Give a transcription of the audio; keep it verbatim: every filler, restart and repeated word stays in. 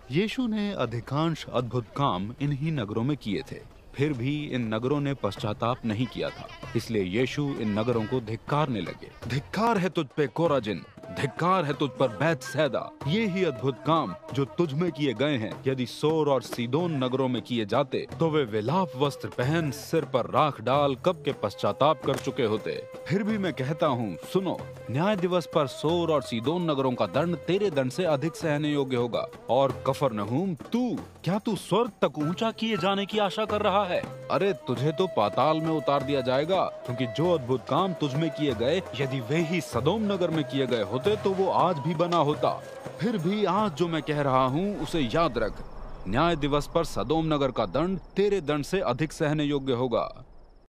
यीशु ने अधिकांश अद्भुत काम इन्हीं नगरों में किए थे, फिर भी इन नगरों ने पश्चाताप नहीं किया था। इसलिए यीशु इन नगरों को धिक्कारने लगे। धिक्कार है तुझ पे कोराजिन, धिक्कार है तुझ पर बैतसैदा। ये ही अद्भुत काम जो तुझ में किए गए हैं यदि सोर और सीदोन नगरों में किए जाते तो वे विलाप वस्त्र पहन सिर पर राख डाल कब के पश्चाताप कर चुके होते। फिर भी मैं कहता हूँ, सुनो, न्याय दिवस पर सोर और सीदोन नगरों का दंड तेरे दंड से अधिक सहने योग्य होगा। और कफरनहूम, तू क्या तू स्वर्ग तक ऊंचा किए जाने की आशा कर रहा है? अरे तुझे तो पाताल में उतार दिया जाएगा, क्योंकि जो अद्भुत काम तुझ में किए गए यदि वे ही सदोम नगर में किए गए होते तो वो आज भी बना होता। फिर भी आज जो मैं कह रहा हूँ उसे याद रख, न्याय दिवस पर सदोम नगर का दंड तेरे दंड से अधिक सहने योग्य होगा।